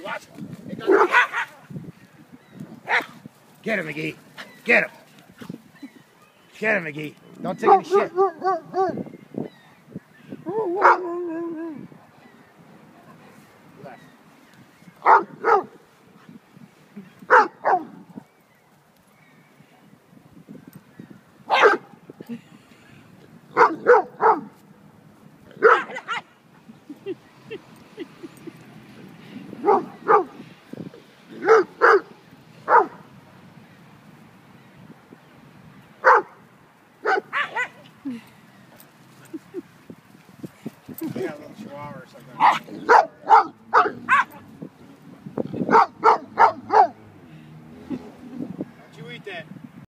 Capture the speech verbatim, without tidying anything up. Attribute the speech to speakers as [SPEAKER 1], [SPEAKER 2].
[SPEAKER 1] Get him, McGee. Get him. Get him, McGee. Don't take any shit. Yeah, a little chihuahua or something.